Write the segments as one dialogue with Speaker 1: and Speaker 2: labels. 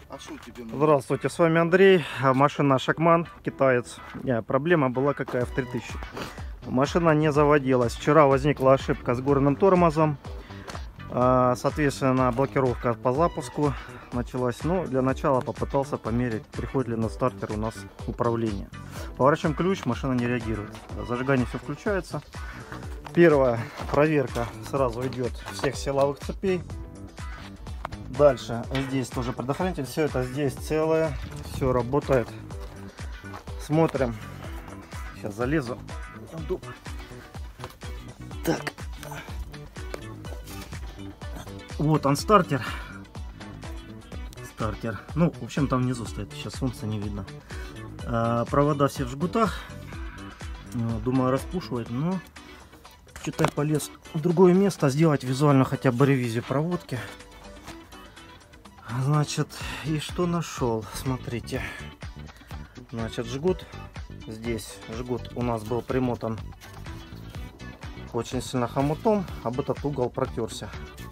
Speaker 1: А что тебе нужно?
Speaker 2: Здравствуйте, с вами Андрей. Машина Шакман, китаец. Проблема была какая в 3000. Машина не заводилась. Вчера возникла ошибка с горным тормозом. Соответственно, блокировка по запуску началась. Но для начала попытался померить, приходит ли на стартер у нас управление. Поворачиваем ключ, машина не реагирует. Зажигание все включается. Первая проверка сразу идет всех силовых цепей. Дальше здесь тоже предохранитель. Все это здесь целое. Все работает. Смотрим. Сейчас залезу. Так. Вот он, стартер. Стартер. Ну, в общем, там внизу стоит. Сейчас солнца не видно. Провода все в жгутах. Думаю, распушивать, но что-то я полез в другое место сделать визуально хотя бы ревизию проводки. Значит, и что нашел? Смотрите. Значит, жгут. Здесь жгут у нас был примотан очень сильно хомутом, об этот угол протерся.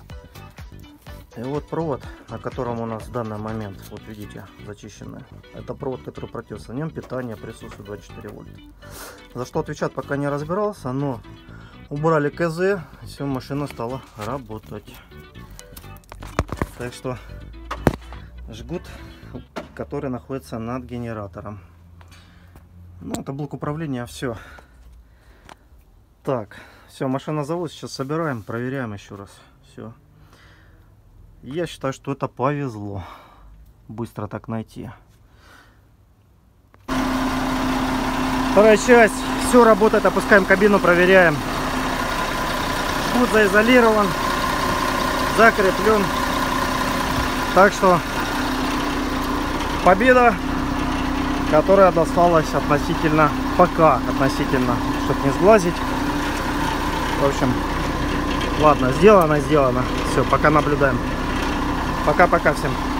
Speaker 2: И вот провод, на котором у нас в данный момент, вот видите, зачищенный. Это провод, который протерся. В нем питание присутствует 24 вольта. За что отвечать, пока не разбирался, но убрали КЗ, все, машина стала работать. Так что жгут, который находится над генератором. Ну, это блок управления, все. Так, все, машина завод, сейчас собираем, проверяем еще раз. Все. Я считаю, что это повезло. Быстро так найти. Вторая часть. Все работает, опускаем кабину, проверяем. Жгут заизолирован, закреплен. Так что победа, которая досталась относительно, пока относительно, чтобы не сглазить. В общем, ладно, сделано. Все, пока наблюдаем. Пока-пока всем.